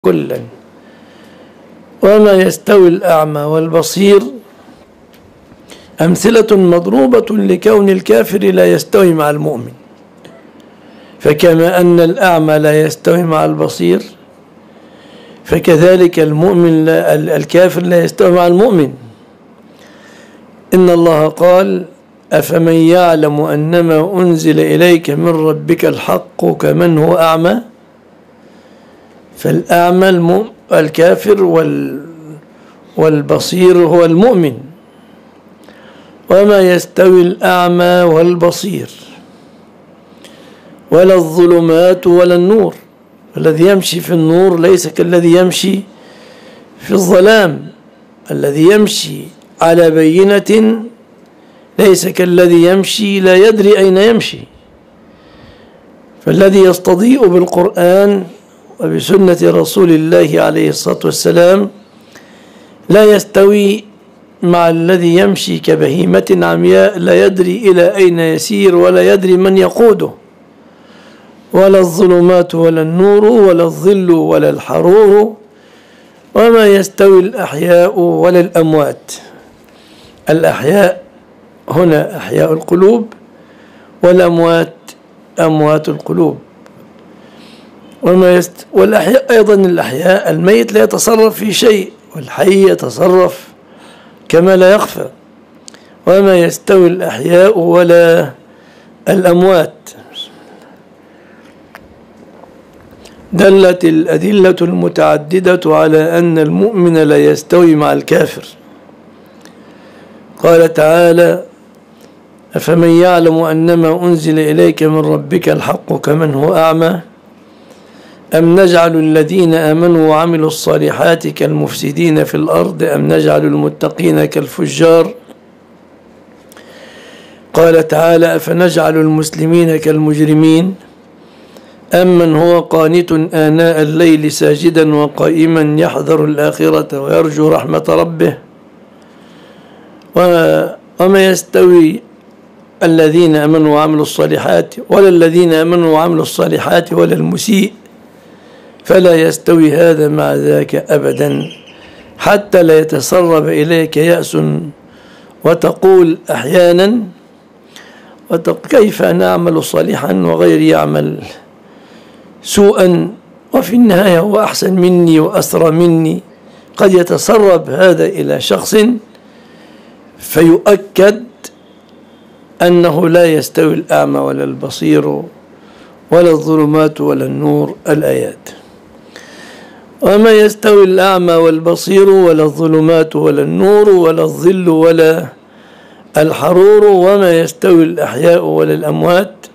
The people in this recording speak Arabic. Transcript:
كلا. وما يستوي الأعمى والبصير أمثلة مضروبة لكون الكافر لا يستوي مع المؤمن، فكما أن الأعمى لا يستوي مع البصير فكذلك الكافر لا يستوي مع المؤمن. إن الله قال: أفمن يعلم أنما أنزل إليك من ربك الحق كمن هو أعمى. فالأعمى الكافر والبصير هو المؤمن. وما يستوي الأعمى والبصير ولا الظلمات ولا النور. الذي يمشي في النور ليس كالذي يمشي في الظلام، الذي يمشي على بينة ليس كالذي يمشي لا يدري أين يمشي. فالذي يستضيء بالقرآن وبسنة رسول الله عليه الصلاة والسلام لا يستوي مع الذي يمشي كبهيمة عمياء لا يدري إلى أين يسير ولا يدري من يقوده. ولا الظلمات ولا النور ولا الظل ولا الحرور. وما يستوي الأحياء ولا الأموات. الأحياء هنا أحياء القلوب، والأموات أموات القلوب. والأحياء أيضا الأحياء الميت لا يتصرف في شيء، والحي يتصرف كما لا يخفى. وما يستوي الأحياء ولا الأموات. دلت الأدلة المتعددة على أن المؤمن لا يستوي مع الكافر. قال تعالى: أفمن يعلم أنما أنزل إليك من ربك الحق كمن هو أعمى أم نجعل الذين آمنوا وعملوا الصالحات كالمفسدين في الأرض أم نجعل المتقين كالفجار. قال تعالى: أفنجعل المسلمين كالمجرمين أمن هو قانت آناء الليل ساجدا وقائما يحذر الآخرة ويرجو رحمة ربه. وما يستوي الذين آمنوا وعملوا الصالحات ولا الذين آمنوا وعملوا الصالحات ولا المسيء، فلا يستوي هذا مع ذاك أبدا، حتى لا يتسرب إليك يأس وتقول أحيانا كيف أنا أعمل صالحا وغيري يعمل سوءا وفي النهاية هو أحسن مني وأسرى مني. قد يتسرب هذا إلى شخص فيؤكد أنه لا يستوي الأعمى ولا البصير ولا الظلمات ولا النور. الآيات. وما يستوي الأعمى والبصير ولا الظلمات ولا النور ولا الظل ولا الحرور. وما يستوي الأحياء ولا الأموات.